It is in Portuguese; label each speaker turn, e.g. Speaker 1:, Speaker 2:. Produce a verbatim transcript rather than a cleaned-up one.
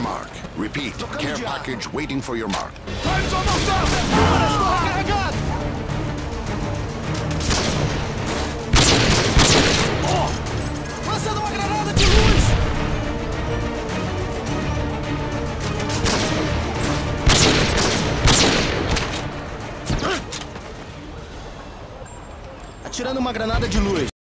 Speaker 1: mark. Repeat, care package waiting for your mark.
Speaker 2: Time's almost up! Estou recarregado! Oh! Lançando uma granada de luz! Atirando uma granada de luz.